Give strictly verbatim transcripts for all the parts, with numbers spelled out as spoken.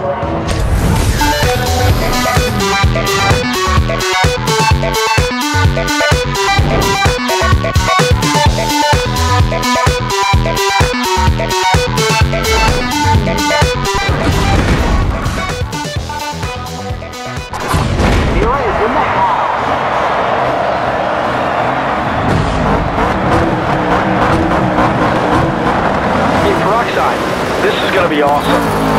This is gonna be awesome.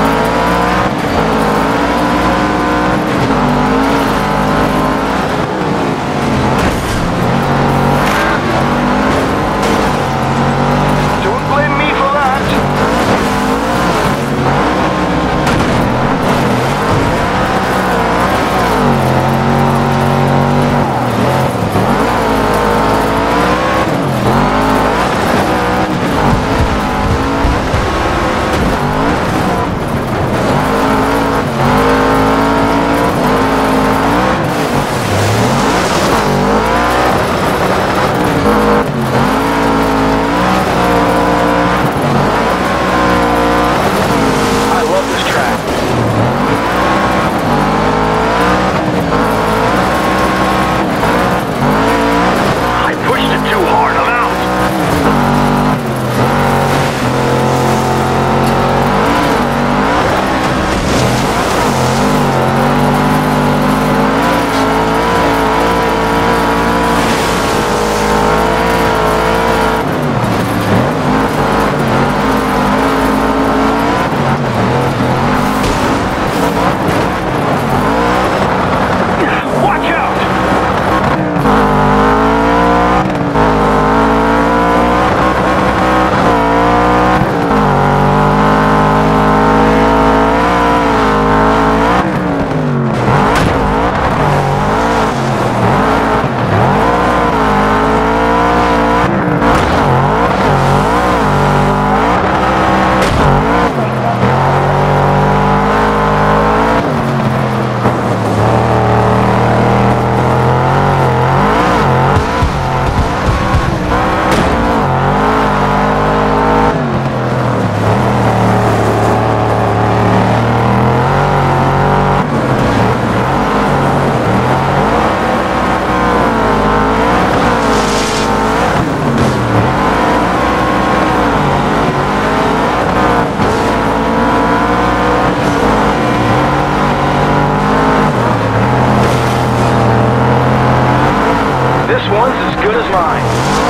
This one's as good as mine.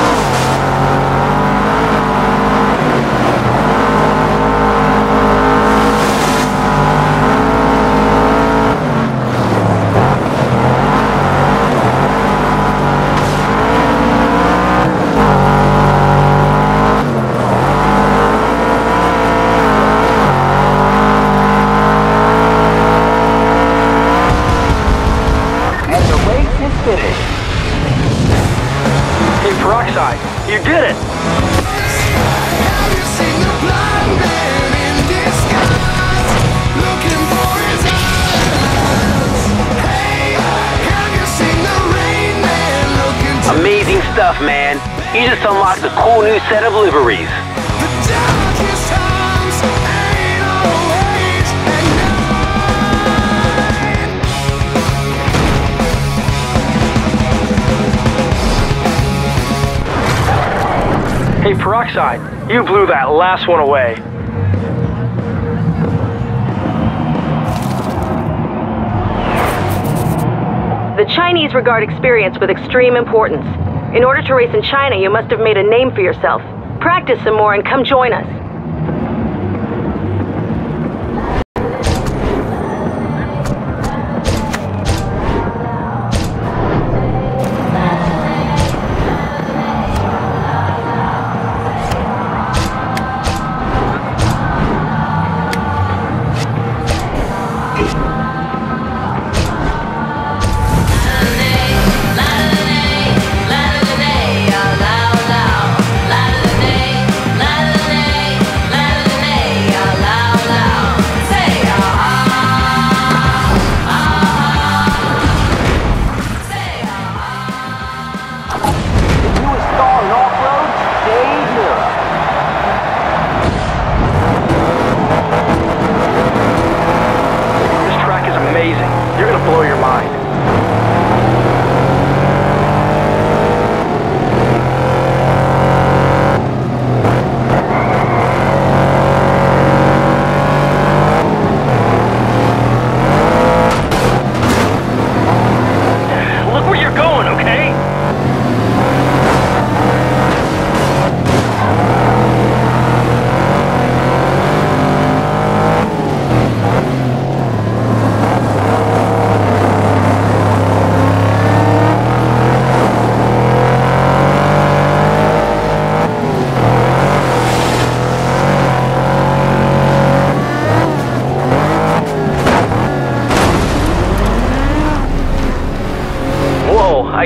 And the race is finished. Hey, Peroxide, you did it! Have you seen the blind man in disguise, looking for his eyes? Hey, have you seen the rain man looking to Amazing stuff, man. You just unlocked a cool new set of liveries. the darkest times? Ain't always at night. Hey, Peroxide, you blew that last one away. The Chinese regard experience with extreme importance. In order to race in China, you must have made a name for yourself. Practice some more and come join us. La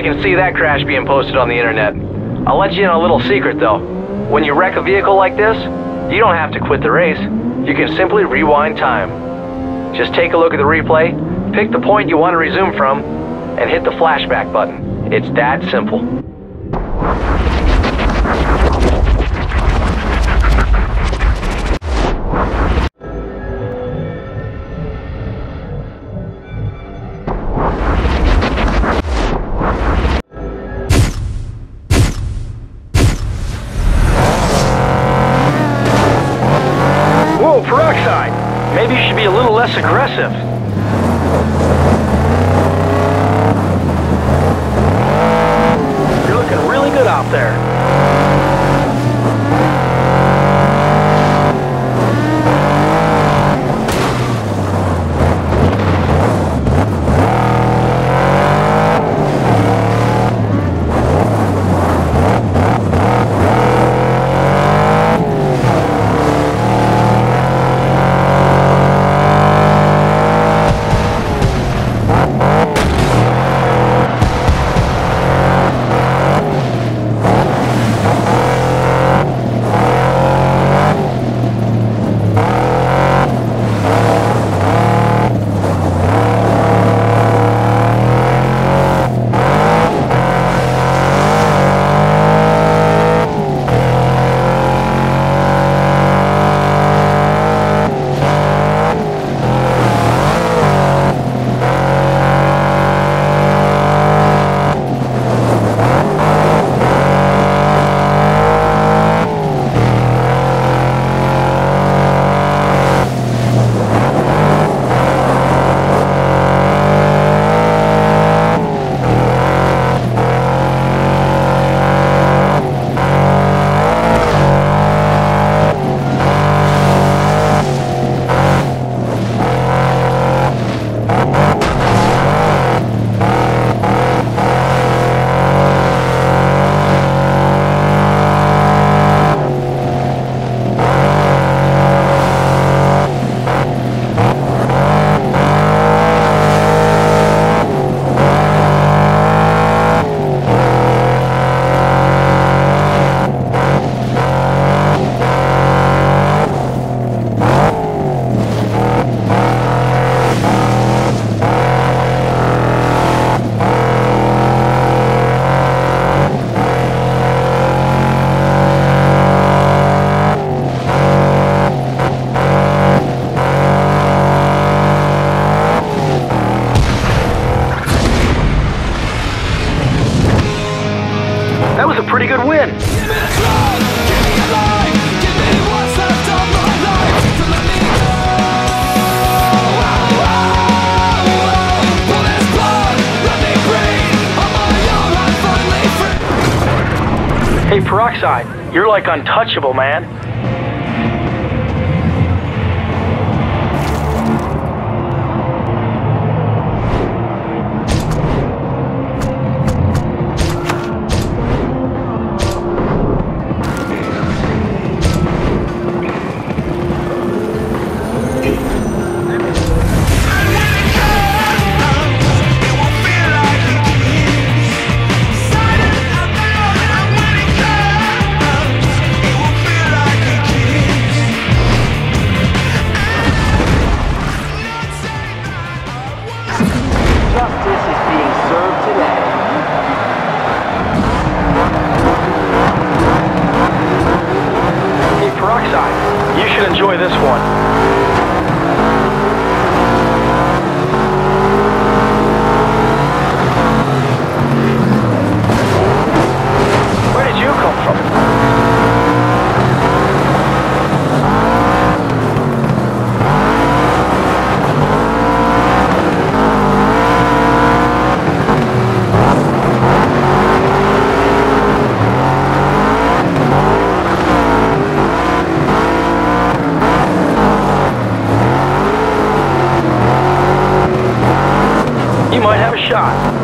can see that crash being posted on the internet. I'll let you in a little secret though. When you wreck a vehicle like this, you don't have to quit the race. You can simply rewind time. Just take a look at the replay, pick the point you want to resume from, and hit the flashback button. It's that simple. Whoa, Peroxide! Maybe you should be a little less aggressive. You're looking really good out there. That was a pretty good win. Hey, Peroxide, you're like untouchable, man. Justice is being served today. Hey, Peroxide, you should enjoy this one. Where did you come from? You might have a shot.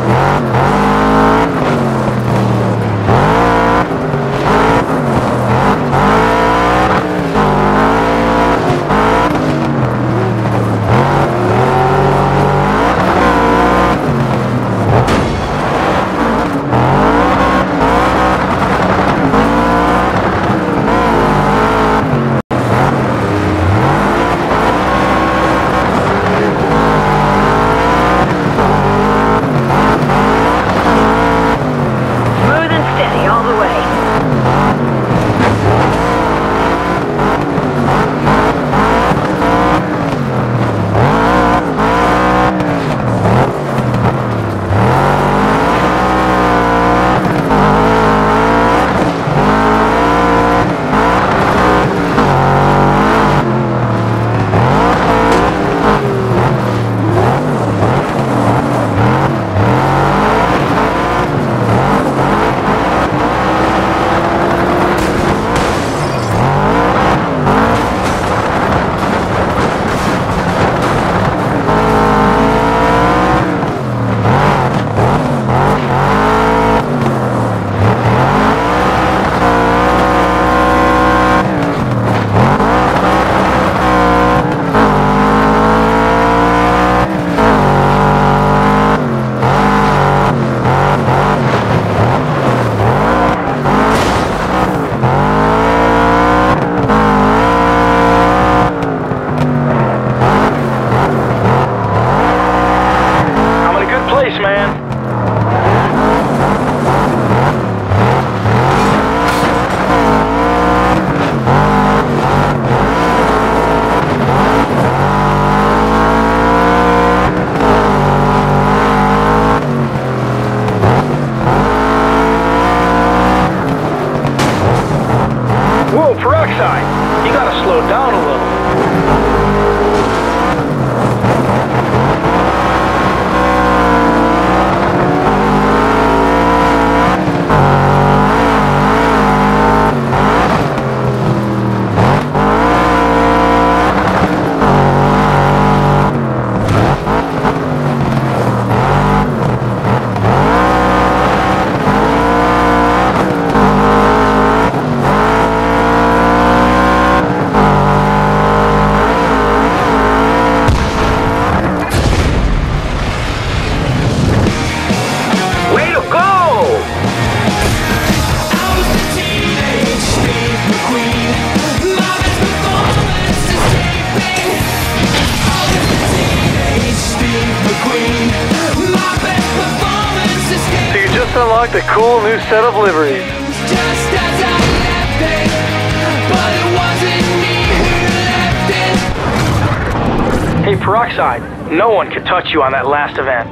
unlock the cool new set of liveries. Just as I left it, but it wasn't me who left it. Hey, Peroxide, no one could touch you on that last event.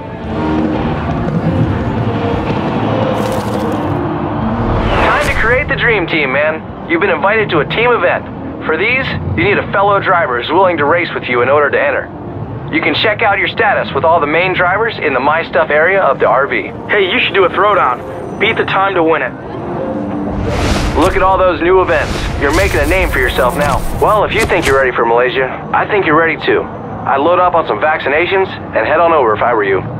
Time to create the dream team, man. You've been invited to a team event. For these, you need a fellow driver who's willing to race with you in order to enter. You can check out your status with all the main drivers in the My Stuff area of the R V. Hey, you should do a throwdown. Beat the time to win it. Look at all those new events. You're making a name for yourself now. Well, if you think you're ready for Malaysia, I think you're ready too. I'd load up on some vaccinations and head on over if I were you.